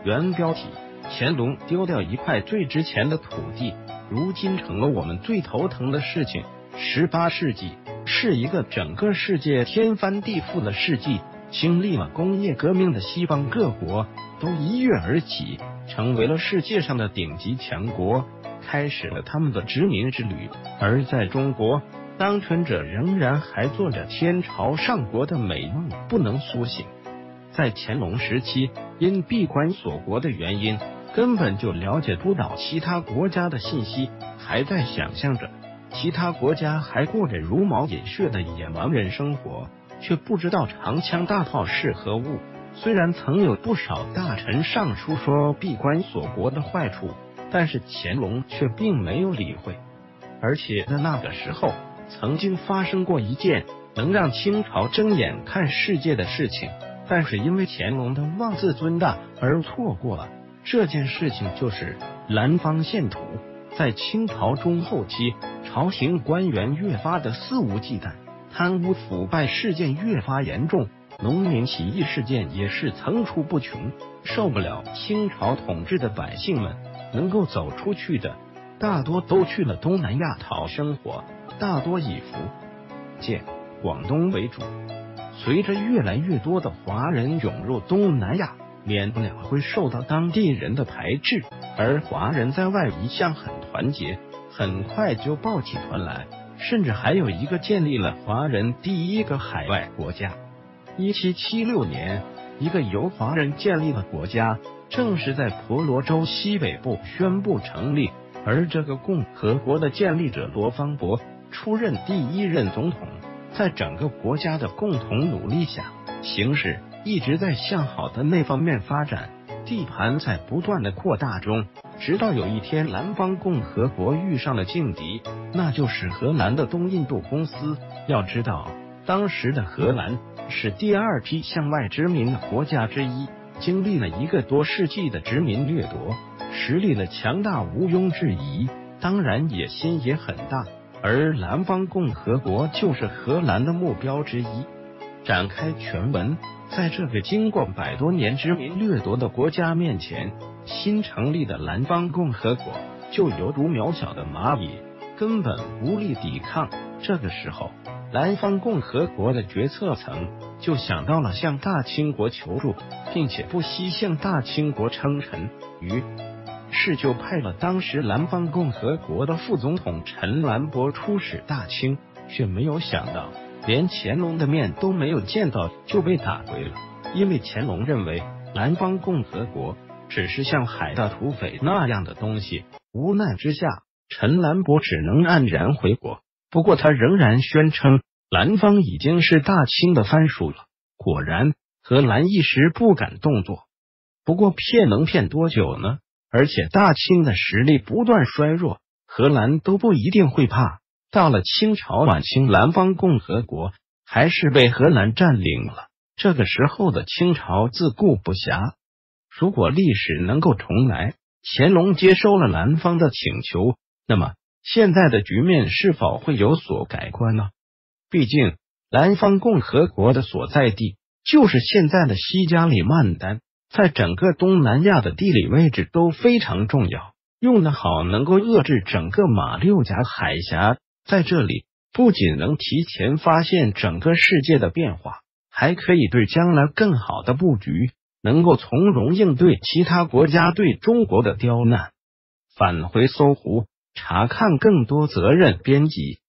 原标题：乾隆丢掉一块最值钱的土地，如今成了我们最头疼的事情。18世纪是一个整个世界天翻地覆的世纪，经历了工业革命的西方各国都一跃而起，成为了世界上的顶级强国，开始了他们的殖民之旅。而在中国，当权者仍然还做着天朝上国的美梦，不能苏醒。在乾隆时期，因闭关锁国的原因，根本就了解不到其他国家的信息，还在想象着其他国家还过着茹毛饮血的野蛮人生活，却不知道长枪大炮是何物。虽然曾有不少大臣上书说闭关锁国的坏处，但是乾隆却并没有理会。而且在那个时候，曾经发生过一件能让清朝睁眼看世界的事情，但是因为乾隆的妄自尊大而错过了。这件事情就是南方献土。在清朝中后期，朝廷官员越发的肆无忌惮，贪污腐败事件越发严重，农民起义事件也是层出不穷。受不了清朝统治的百姓们，能够走出去的大多都去了东南亚讨生活，大多以福建、广东为主。随着越来越多的华人涌入东南亚，免不了会受到当地人的排斥，而华人在外一向很团结，很快就抱起团来，甚至还有一个建立了华人第一个海外国家。1776年，一个由华人建立的国家正是在婆罗洲西北部宣布成立，而这个共和国的建立者罗芳伯出任第一任总统。在整个国家的共同努力下，形势一直在向好的那方面发展，地盘在不断的扩大中，直到有一天南方共和国遇上了劲敌，那就是荷兰的东印度公司。要知道，当时的荷兰是第二批向外殖民的国家之一，经历了1个多世纪的殖民掠夺，实力的强大毋庸置疑，当然野心也很大，而南方共和国就是荷兰的目标之一。展开全文，在这个经过100多年殖民掠夺的国家面前，新成立的南方共和国就犹如渺小的蚂蚁，根本无力抵抗。这个时候，南方共和国的决策层就想到了向大清国求助，并且不惜向大清国称臣，于是就派了当时南方共和国的副总统陈兰博出使大清，却没有想到连乾隆的面都没有见到就被打回了。因为乾隆认为南方共和国只是像海盗土匪那样的东西，无奈之下，陈兰博只能黯然回国。不过他仍然宣称南方已经是大清的藩属了。果然，荷兰一时不敢动作。不过骗能骗多久呢？而且大清的实力不断衰弱，荷兰都不一定会怕。到了清朝晚清，南方共和国还是被荷兰占领了。这个时候的清朝自顾不暇。如果历史能够重来，乾隆接收了南方的请求，那么现在的局面是否会有所改观呢？毕竟南方共和国的所在地就是现在的西加里曼丹，在整个东南亚的地理位置都非常重要，用得好能够遏制整个马六甲海峡。在这里不仅能提前发现整个世界的变化，还可以对将来更好的布局，能够从容应对其他国家对中国的刁难。返回搜狐，查看更多责任编辑。